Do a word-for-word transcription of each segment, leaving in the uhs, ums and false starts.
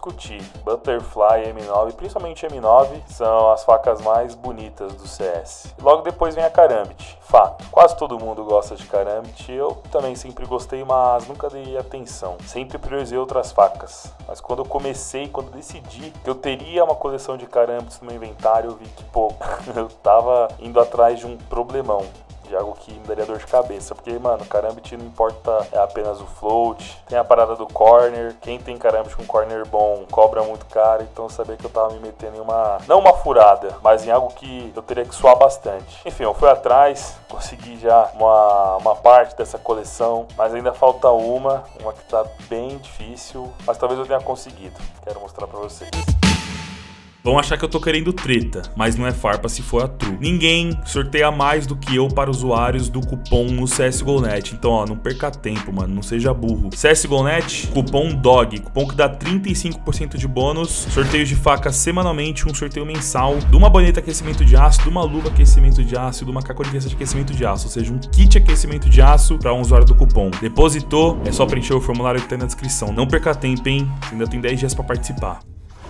discutir. Butterfly e M nove, principalmente M nove, são as facas mais bonitas do C S. Logo depois vem a Karambit. Fato, quase todo mundo gosta de Karambit. Eu também sempre gostei, mas nunca dei atenção. Sempre priorizei outras facas. Mas quando eu comecei, quando eu decidi que eu teria uma coleção de Karambits no meu inventário, eu vi que, pô, eu tava indo atrás de um problemão. De algo que me daria dor de cabeça. Porque, mano, Karambit não importa é apenas o float. Tem a parada do corner. Quem tem Karambit com corner bom cobra muito caro. Então eu sabia que eu tava me metendo em uma... não uma furada, mas em algo que eu teria que suar bastante. Enfim, eu fui atrás. Consegui já uma, uma parte dessa coleção. Mas ainda falta uma. Uma que tá bem difícil. Mas talvez eu tenha conseguido. Quero mostrar pra vocês. Vão achar que eu tô querendo treta, mas não é farpa se for a true. Ninguém sorteia mais do que eu para usuários do cupom no C S G O ponto net. Então, ó, não perca tempo, mano, não seja burro. C S G O ponto net, cupom D O G, cupom que dá trinta e cinco por cento de bônus. Sorteios de faca semanalmente, um sorteio mensal de uma boneta aquecimento de aço, de uma luva aquecimento de aço, de uma caco de aquecimento de aço, ou seja, um kit aquecimento de aço para um usuário do cupom. Depositou, é só preencher o formulário que tá na descrição. Não perca tempo, hein? Ainda tem dez dias para participar.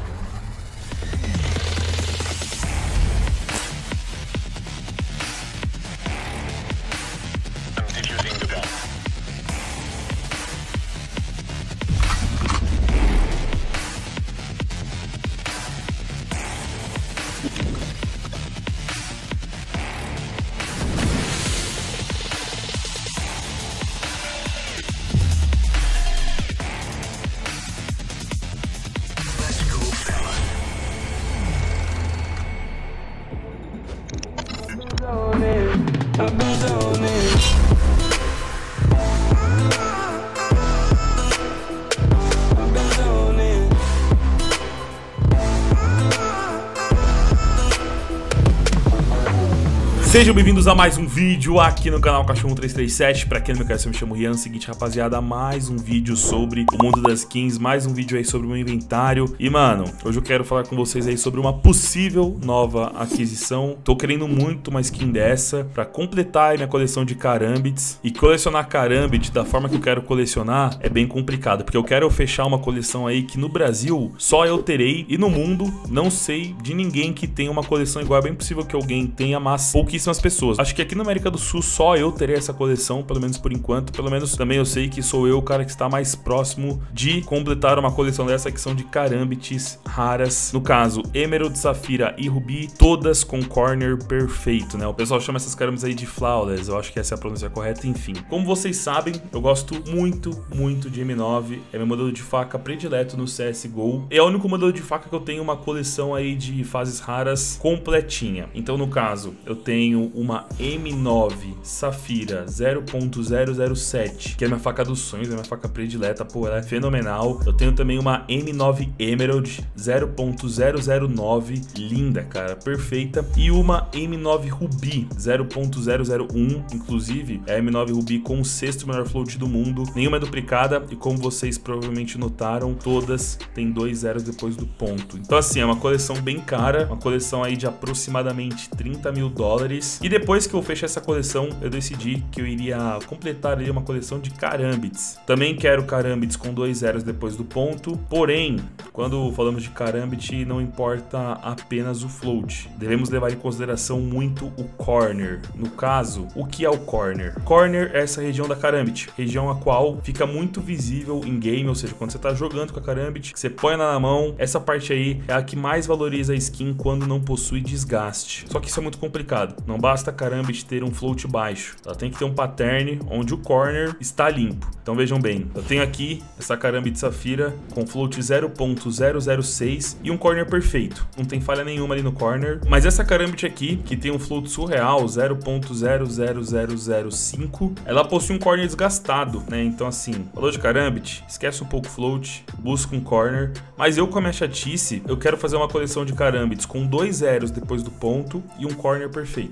Sejam bem-vindos a mais um vídeo aqui no canal Cachorro três três sete. Pra quem não me conhece, eu me chamo Rian. Seguinte, rapaziada, mais um vídeo sobre o mundo das skins, mais um vídeo aí sobre o meu inventário. E, mano, hoje eu quero falar com vocês aí sobre uma possível nova aquisição. Tô querendo muito uma skin dessa pra completar a minha coleção de Karambits. E colecionar Karambit da forma que eu quero colecionar é bem complicado, porque eu quero fechar uma coleção aí que no Brasil só eu terei, e no mundo não sei de ninguém que tenha uma coleção igual. É bem possível que alguém tenha, mas pouquíssimas pessoas. Acho que aqui na América do Sul só eu terei essa coleção, pelo menos por enquanto. Pelo menos também eu sei que sou eu o cara que está mais próximo de completar uma coleção dessa, que são de Karambits raras. No caso, Emerald, Safira e Ruby, todas com corner perfeito, né? O pessoal chama essas Karambits aí de flawless, eu acho que essa é a pronúncia correta, enfim. Como vocês sabem, eu gosto muito, muito de M nove. É meu modelo de faca predileto no C S G O. É o único modelo de faca que eu tenho uma coleção aí de fases raras completinha. Então, no caso, eu tenho uma M nove Safira zero ponto zero zero sete, que é minha faca dos sonhos, é minha faca predileta, pô, ela é fenomenal. Eu tenho também uma M nove Emerald zero ponto zero zero nove, linda, cara, perfeita. E uma M nove Ruby zero ponto zero zero um, inclusive é a M nove Ruby com o sexto melhor float do mundo. Nenhuma é duplicada e, como vocês provavelmente notaram, todas tem dois zeros depois do ponto. Então, assim, é uma coleção bem cara, uma coleção aí de aproximadamente trinta mil dólares. E depois que eu fechei essa coleção, eu decidi que eu iria completar ali uma coleção de Karambits. Também quero Karambits com dois zeros depois do ponto. Porém, quando falamos de Karambit, não importa apenas o float. Devemos levar em consideração muito o corner. No caso, o que é o corner? Corner é essa região da Karambit, região a qual fica muito visível em game, ou seja, quando você tá jogando com a Karambit, você põe ela na mão, essa parte aí é a que mais valoriza a skin quando não possui desgaste. Só que isso é muito complicado. Não basta a Karambit ter um float baixo, ela tem que ter um pattern onde o corner está limpo. Então vejam bem, eu tenho aqui essa Karambit Safira com float zero ponto zero zero seis e um corner perfeito, não tem falha nenhuma ali no corner. Mas essa Karambit aqui, que tem um float surreal zero ponto zero zero zero zero cinco, ela possui um corner desgastado, né? Então, assim, falou de Karambit, esquece um pouco o float, busca um corner. Mas eu, com a minha chatice, eu quero fazer uma coleção de Karambits com dois zeros depois do ponto e um corner perfeito.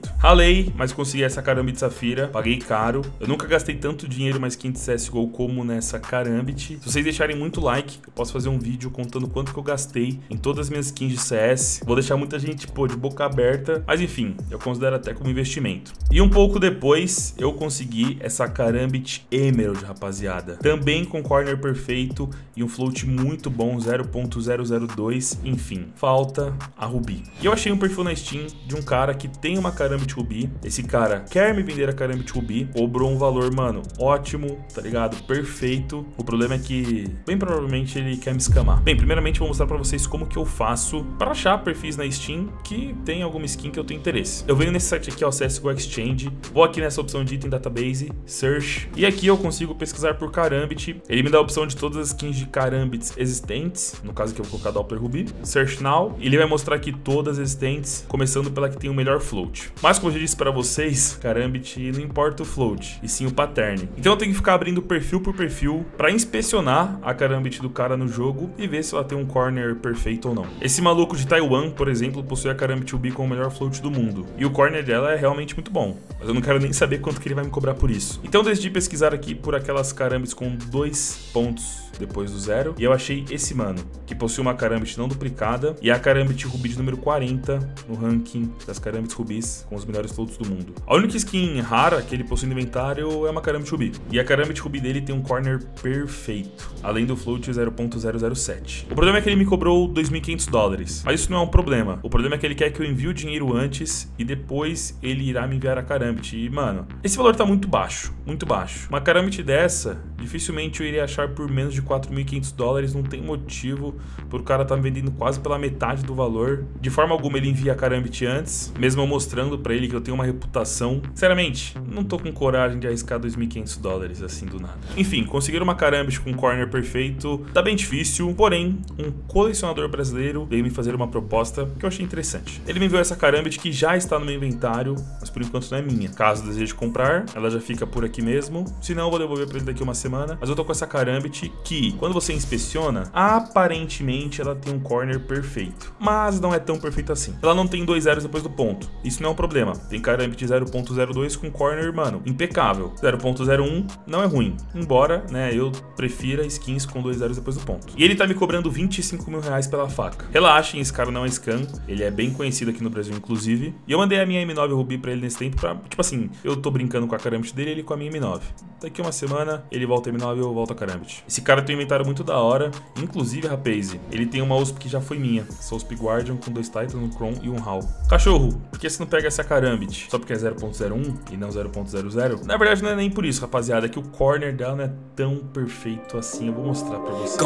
muito. Ralei, mas consegui essa Karambit Safira, paguei caro. Eu nunca gastei tanto dinheiro mais skin de C S G O como nessa Karambit. Se vocês deixarem muito like, eu posso fazer um vídeo contando quanto que eu gastei em todas as minhas skins de C S. Vou deixar muita gente, pô, de boca aberta, mas enfim, eu considero até como investimento. E um pouco depois, eu consegui essa Karambit Emerald, rapaziada. Também com corner perfeito e um float muito bom, zero ponto zero zero dois, enfim. Falta a Ruby. E eu achei um perfil na Steam de um cara que tem uma Karambit Ruby. Esse cara quer me vender a Karambit Ruby, cobrou um valor, mano, ótimo, tá ligado? Perfeito. O problema é que, bem provavelmente, ele quer me escamar. Bem, primeiramente, vou mostrar pra vocês como que eu faço para achar perfis na Steam que tem alguma skin que eu tenho interesse. Eu venho nesse site aqui, ó, C S G O Exchange, vou aqui nessa opção de item database, search, e aqui eu consigo pesquisar por Karambit. Ele me dá a opção de todas as skins de Karambits existentes, no caso aqui eu vou colocar Doppler Ruby, search now, e ele vai mostrar aqui todas as existentes, começando pela que tem o melhor float. Mas como eu já disse para vocês, Karambit não importa o float, e sim o pattern. Então eu tenho que ficar abrindo perfil por perfil para inspecionar a Karambit do cara no jogo e ver se ela tem um corner perfeito ou não. Esse maluco de Taiwan, por exemplo, possui a Karambit Ruby com o melhor float do mundo. E o corner dela é realmente muito bom, mas eu não quero nem saber quanto que ele vai me cobrar por isso. Então eu decidi pesquisar aqui por aquelas Karambits com dois pontos depois do zero, e eu achei esse mano, que possui uma Karambit não duplicada, e a Karambit Ruby de número quarenta no ranking das Karambits Rubis com os melhores floats do mundo. A única skin rara que ele possui no inventário é uma Karambit Ruby, e a Karambit Ruby dele tem um corner perfeito, além do float zero ponto zero zero sete. O problema é que ele me cobrou dois mil e quinhentos dólares, mas isso não é um problema. O problema é que ele quer que eu envie o dinheiro antes e depois ele irá me enviar a Karambit. E, mano, esse valor tá muito baixo, muito baixo. Uma Karambit dessa, dificilmente eu iria achar por menos de quatro mil e quinhentos dólares, não tem motivo por o cara tá me vendendo quase pela metade do valor. De forma alguma ele envia a Karambit antes, mesmo eu mostrando pra ele que eu tenho uma reputação. Sinceramente, não tô com coragem de arriscar dois mil e quinhentos dólares assim do nada. Enfim, conseguir uma Karambit com corner perfeito tá bem difícil, porém, um colecionador brasileiro veio me fazer uma proposta que eu achei interessante. Ele me enviou essa Karambit que já está no meu inventário, mas por enquanto não é minha. Caso deseje comprar, ela já fica por aqui mesmo, se não eu vou devolver pra ele daqui uma semana. Mas eu tô com essa Karambit que, quando você inspeciona, aparentemente ela tem um corner perfeito, mas não é tão perfeito assim. Ela não tem dois zeros depois do ponto, isso não é um problema. Tem Karambit zero ponto zero dois com corner, mano, impecável. zero ponto zero um não é ruim, embora, né, eu prefira skins com dois zeros depois do ponto. E ele tá me cobrando vinte e cinco mil reais pela faca. Relaxem, esse cara não é scam, ele é bem conhecido aqui no Brasil, inclusive. E eu mandei a minha M nove Ruby pra ele nesse tempo pra, tipo assim, eu tô brincando com a Karambit dele e ele com a minha M nove. Daqui uma semana, ele volta a M nove e eu volto a Karambit. Esse cara tem um inventário muito da hora, inclusive, rapaz, ele tem uma U S P que já foi minha. Essa U S P Guardian com dois Titans, um Chrome e um Hall. Cachorro, por que você não pega essa Karambit? Só porque é zero ponto zero um e não zero ponto zero zero? Na verdade, não é nem por isso, rapaziada, é que o corner dela não é tão perfeito assim. Eu vou mostrar pra vocês.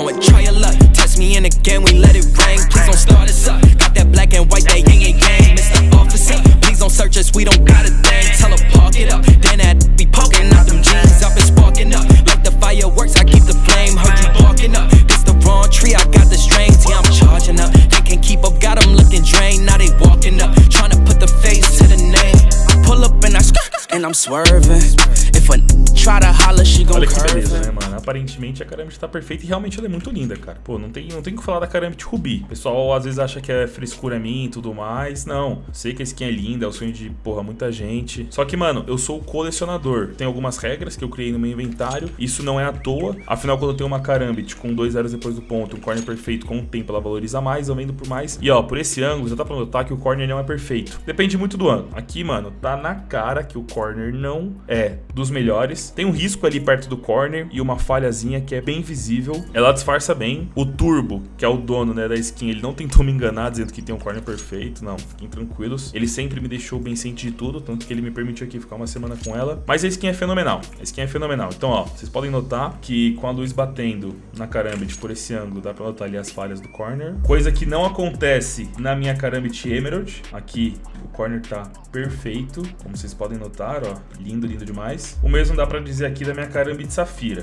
Don't search us, we don't got a thing. Tell her park it up, then that be poking out them jeans. I've been sparking up like the fireworks. I keep the flame. Heard you barking up. This the wrong tree. I got the strings. Yeah, I'm charging up. They can't keep up. Got them looking drained. Now they walking up, trying to put the face to the name. I pull up and I and I'm swerving. If a try to holler, she gon' curve. Olha que beleza, né, mano? Aparentemente a Karambit tá perfeita e realmente ela é muito linda, cara. Pô, não tem, não tem o que falar da Karambit Ruby. O pessoal às vezes acha que é frescura minha e tudo mais. Não, sei que a skin é linda, é o sonho de, porra, muita gente. Só que, mano, eu sou o colecionador. Tem algumas regras que eu criei no meu inventário. Isso não é à toa. Afinal, quando eu tenho uma Karambit com dois zeros depois do ponto, um corner perfeito, com o tempo ela valoriza mais, eu vendo por mais. E ó, por esse ângulo, já dá pra notar que o corner não é perfeito. Depende muito do ângulo. Aqui, mano, tá na cara que o corner não é dos melhores. Tem um risco ali perto do corner e uma falhazinha que é bem visível. Ela disfarça bem. O Turbo, que é o dono, né, da skin, ele não tentou me enganar dizendo que tem um corner perfeito. Não, fiquem tranquilos. Ele sempre me deixou bem ciente de tudo, tanto que ele me permitiu aqui ficar uma semana com ela. Mas a skin é fenomenal. A skin é fenomenal. Então, ó, vocês podem notar que com a luz batendo na Karambit por esse ângulo, dá pra notar ali as falhas do corner. Coisa que não acontece na minha Karambit Emerald. Aqui o corner tá perfeito, como vocês podem notar, ó, lindo, lindo demais. O mesmo dá pra dizer aqui da minha Karambit Safira. Então é por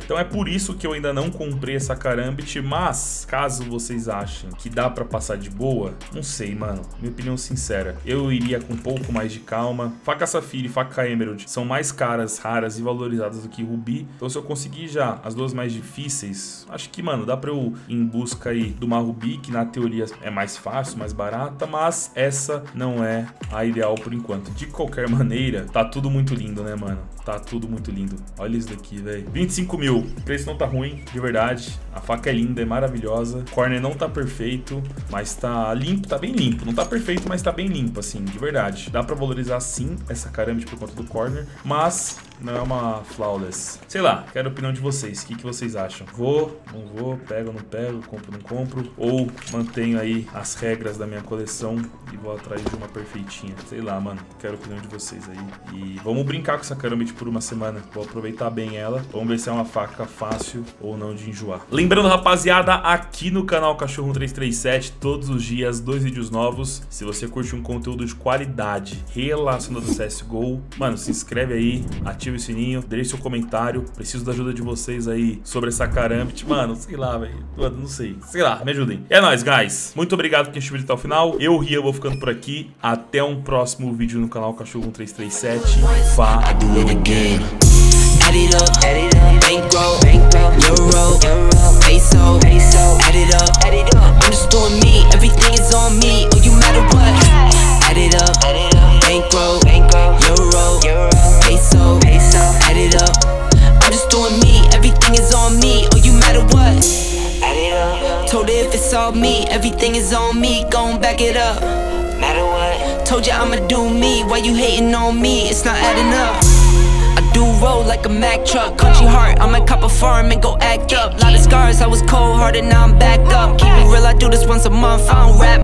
por isso que eu ainda não comprei essa Karambit, mas caso vocês achem que dá pra passar de boa, não sei, mano. Minha opinião sincera, eu iria com um pouco mais de calma. Faca Safira e faca Emerald são mais caras, raras e valorizadas do que Rubi. Então se eu conseguir já as duas mais difíceis, acho que, mano, dá pra eu ir em busca aí de uma Rubi, que na teoria é mais fácil, mais barata, mas essa não é a ideal por enquanto. De qualquer maneira, tá tudo muito lindo, né, mano? Tá tudo muito lindo. Olha isso daqui, velho. vinte e cinco mil. O preço não tá ruim, de verdade. A faca é linda, é maravilhosa. O corner não tá perfeito, mas tá limpo, tá bem limpo. Não tá perfeito, mas tá bem limpo, assim, de verdade. Dá pra valorizar sim essa Karambit por conta do corner, mas não é uma flawless. Sei lá, quero a opinião de vocês. O que, que vocês acham? Vou, não vou, pego, não pego, compro, não compro? Ou mantenho aí as regras da minha coleção e vou atrás de uma perfeitinha? Sei lá, mano. Quero a opinião de vocês aí. E vamos brincar com essa Karambit por uma semana. Vou aproveitar bem ela. Vamos ver se é uma faca fácil ou não de enjoar. Lembrando, rapaziada, aqui no canal Cachorro um três três sete, todos os dias, dois vídeos novos. Se você curte um conteúdo de qualidade relacionado ao C S G O, mano, se inscreve aí, ativa o sininho, deixe seu comentário. Preciso da ajuda de vocês aí sobre essa Karambit. Mano, sei lá, velho. Não sei. Sei lá, me ajudem. É nóis, guys. Muito obrigado por quem assistiu até o final. Eu, Rian, vou ficando por aqui. Até um próximo vídeo no canal Cachorro um três três sete. Falou! Add it up, add it up, bankroll, bankroll, euro, euro, peso, peso, add it up, add it up. I'm just doing me, everything is on me. Oh, you matter what? Add it up, add it up, bankroll, bankroll, euro, euro, peso, peso, add it up. I'm just doing me, everything is on me. Oh, you matter what? Add it up. Told her if it's all me, everything is on me. Gon' back it up. Matter what? Told ya I'ma do me. Why you hating on me? It's not adding up. Do roll like a Mack truck, country heart, I might cop a farm and go act up. Lot of scars, I was cold hearted, now I'm back up. Keep it real, I do this once a month, I don't rap